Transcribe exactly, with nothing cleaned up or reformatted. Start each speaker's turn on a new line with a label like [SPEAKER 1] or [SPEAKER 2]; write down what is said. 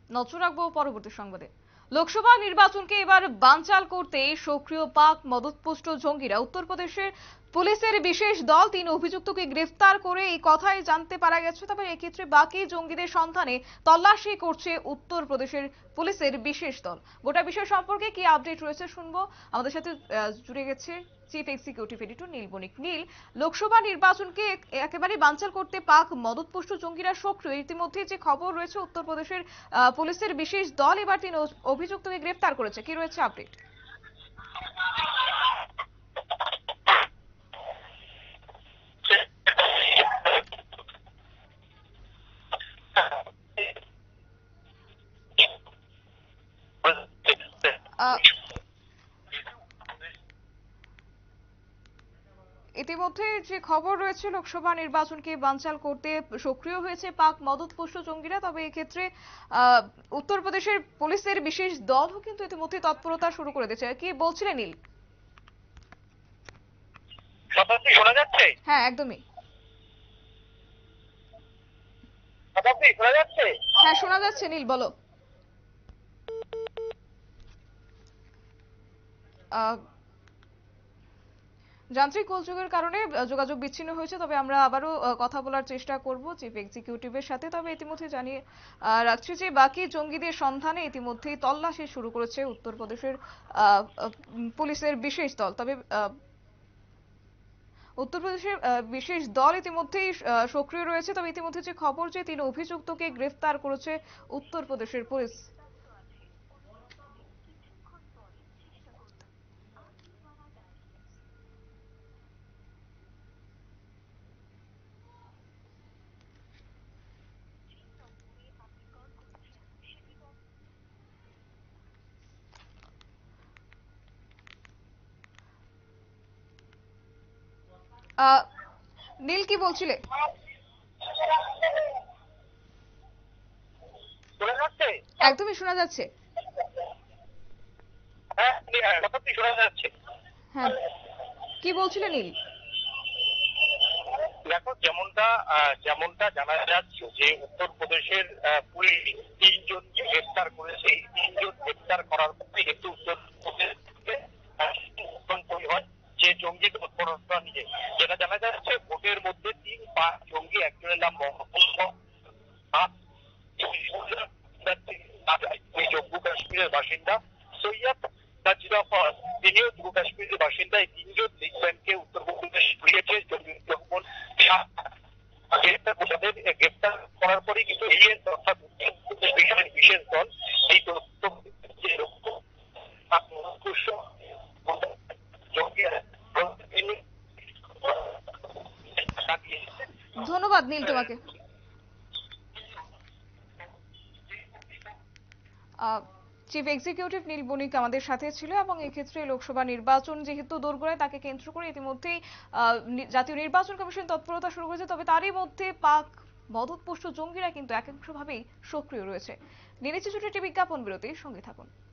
[SPEAKER 1] নজর রাখবো পরবর্তী সংবাদে। লোকসভা নির্বাচনকে এবার বানচাল করতে সক্রিয় পাক মদতপুষ্ট জঙ্গিরা। উত্তরপ্রদেশের পুলিশের বিশেষ দল তিন অভিযুক্তকে গ্রেফতার করে এই কথাই জানতে পারা গেছে। তবে এক্ষেত্রে বাকি জঙ্গিদের সন্ধানে তল্লাশি করছে উত্তরপ্রদেশের পুলিশের বিশেষ দল। গোটা বিষয় সম্পর্কে কি আপডেট রয়েছে শুনবো। আমাদের সাথে জুড়ে গেছে chief executive editor Neel Banik. Neel, Lok Sabha নির্বাচনকে একেবারে বানচাল করতে পাক মদতপুষ্ট জঙ্গিরা সক্রিয়। ইতিমধ্যে যে খবর রয়েছে উত্তরপ্রদেশের পুলিশের বিশেষ দল এবার তিন অভিযুক্তকে গ্রেফতার করেছে, কি রয়েছে আপডেট? ইতিমধ্যে যে খবর রয়েছে লোকসভা নির্বাচনকে বানচাল করতে সক্রিয় হয়েছে পাক মদতপুষ্ট জঙ্গিরা। তবে এক্ষেত্রে উত্তরপ্রদেশের পুলিশের বিশেষ দলও কিন্তু ইতিমধ্যে তৎপরতা শুরু করে দিয়েছে। কি বলছিলেন নীল?
[SPEAKER 2] শোনা যাচ্ছে?
[SPEAKER 1] হ্যাঁ, একদমই।
[SPEAKER 2] শোনা যাচ্ছে?
[SPEAKER 1] হ্যাঁ, শোনা যাচ্ছে নীল, বলো। যান্ত্রিক গোলযোগের কারণে যোগাযোগ বিচ্ছিন্ন হয়েছে, তবে আমরা আবারও কথা বলার চেষ্টা করব চিফ এক্সিকিউটিভের সাথে। তবে ইতিমধ্যে জানিয়ে রাখছি যে বাকি জঙ্গিদের সন্ধানে ইতিমধ্যেই তল্লাশি শুরু করেছে উত্তরপ্রদেশের পুলিশের বিশেষ দল। তবে উত্তরপ্রদেশের বিশেষ দল ইতিমধ্যেই সক্রিয় রয়েছে। তবে ইতিমধ্যে যে খবর যে তিন অভিযুক্তকে গ্রেফতার করেছে উত্তরপ্রদেশের পুলিশ। নীল, কি বলছিলে? একদমই শোনা যাচ্ছে। হ্যাঁ, কি বলছিলে নীল?
[SPEAKER 2] দেখো, যেমনটা যেমনটা জানা যাচ্ছে যে উত্তরপ্রদেশের পুলিশ তিনজনকে গ্রেফতার করেছে। এই তিনজন গ্রেফতার করার পরে একটু উত্তরপ্রদেশ যে জঙ্গি তৎপরতা নিয়ে যেটা জানা যাচ্ছে, ভোটের মধ্যে তিন পাঁচ জঙ্গি, একজনের নাম জম্মু কাশ্মীরের বাসিন্দা, সৈয়দ তাজরাফর তিনিও জম্মু কাশ্মীরের বাসিন্দা। এই তিনজন লিগম্যানকে উত্তরপ্রদেশ পুলিশে গ্রেফতার করার পরে কিন্তু অর্থাৎ উত্তরপ্রদেশ বিশেষ দল এই তথ্য
[SPEAKER 1] ধন্যবাদ নীল তোমাকে। চিফ এক্সিকিউটিভ নীল বণিক আমাদের সাথে ছিল। এবং এক্ষেত্রে লোকসভা নির্বাচন যেহেতু দোরগোড়ায়, তাকে কেন্দ্র করে ইতিমধ্যেই জাতীয় নির্বাচন কমিশন তৎপরতা শুরু করেছে। তবে তারই মধ্যে পাক মদতপুষ্ট জঙ্গিরা কিন্তু একাংশভাবেই সক্রিয় রয়েছে। নিয়ে নিচ্ছে ছোট একটি বিজ্ঞাপন বিরতির সঙ্গে থাকুন।